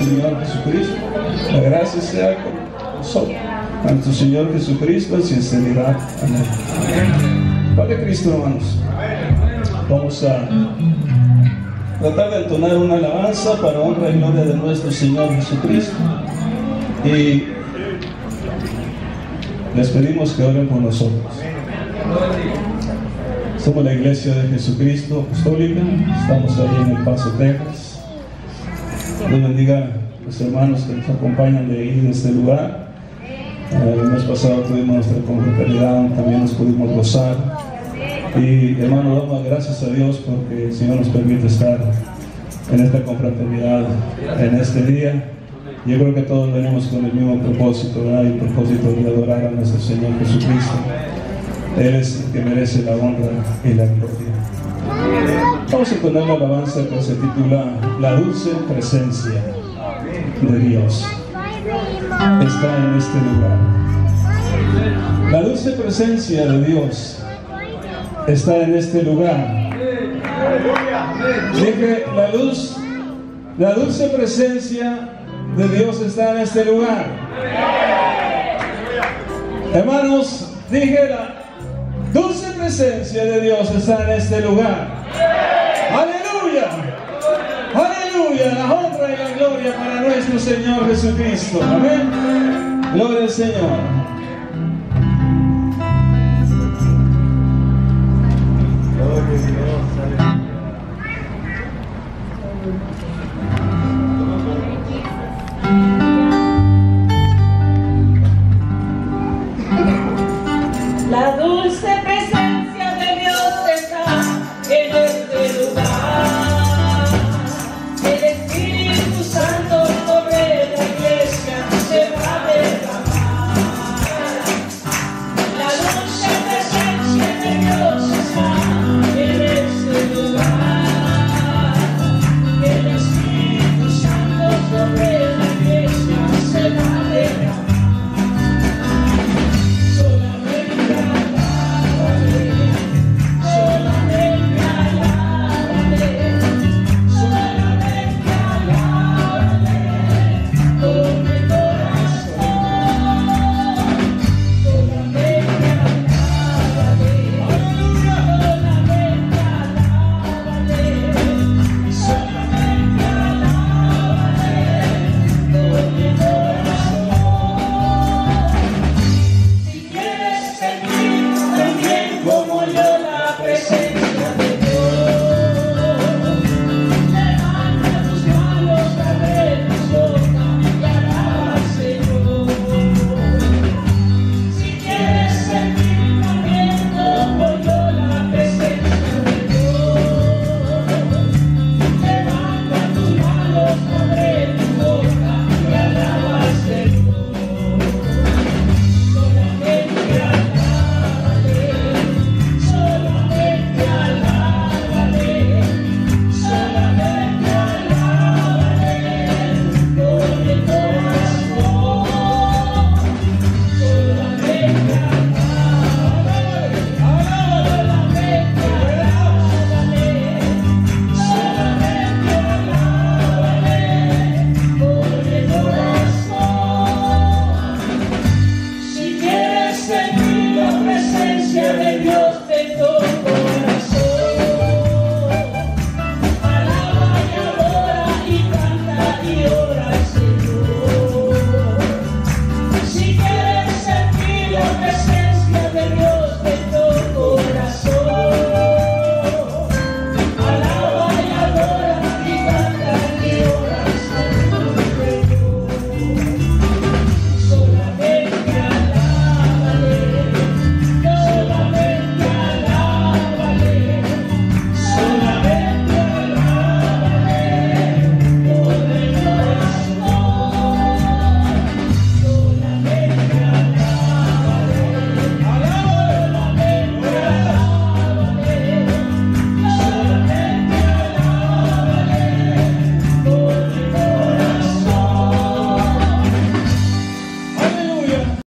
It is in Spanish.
Señor Jesucristo. La gracia sea con nosotros, a nuestro Señor Jesucristo, en sinceridad. Amén. Padre Cristo, hermanos, vamos a tratar de entonar una alabanza para honra y gloria de nuestro Señor Jesucristo. Y les pedimos que oren por nosotros. Somos la Iglesia de Jesucristo Apostólica. Estamos ahí en El Paso, Texas. Dios bendiga a los hermanos que nos acompañan de ahí, de este lugar. El mes pasado tuvimos nuestra confraternidad, también nos pudimos gozar. Y hermano, damos gracias a Dios porque el Señor nos permite estar en esta confraternidad en este día. Yo creo que todos venimos con el mismo propósito, ¿verdad? El propósito de adorar a nuestro Señor Jesucristo. Él es el que merece la honra y la gloria. Vamos a poner la alabanza que se titula La dulce presencia de Dios está en este lugar. La dulce presencia de Dios está en este lugar. Dije, la dulce presencia de Dios está en este lugar. Hermanos, dije, la dulce presencia de Dios está en este lugar. Aleluya, aleluya, la honra y la gloria para nuestro Señor Jesucristo. Amén. Gloria al Señor. Gloria a Dios.